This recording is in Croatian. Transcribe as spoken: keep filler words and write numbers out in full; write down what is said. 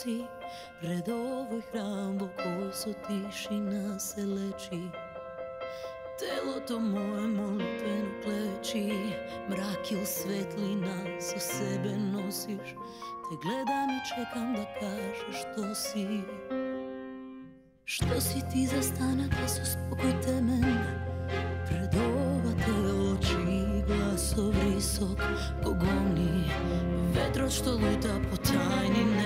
si pred ovoj hram u kojoj su tišina se leči. Telo to moje molitveno kleči, mrak ili svetlina sa sebe nosiš. Te gledam i čekam da kažeš što si. Što si ti za stana da su spokoj temen, pred ova te oči glasov visok kogoni, vetroć što luta po tajni